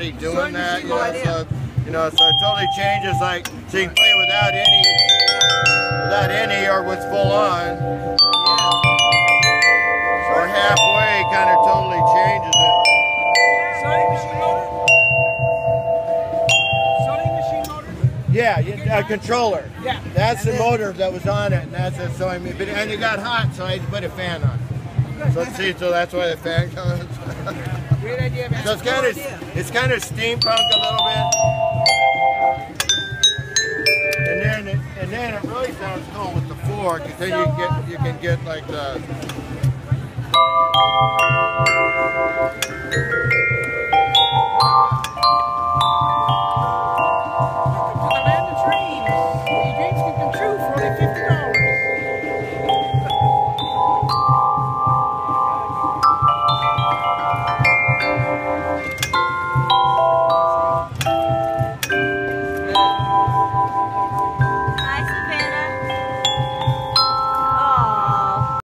automatic doing that. You know, so it totally changes. Like, so you can play without any, or with full on, or halfway. Kind of totally changes it. Yeah, a controller. Yeah. That's the motor that was on it, and that's it. So I mean, and it got hot, so I had to put a fan on. So see, so that's why the fan comes. Great idea, man. So it's kind of steampunk a little bit. And then it really sounds cool with the fork, because then you can get like the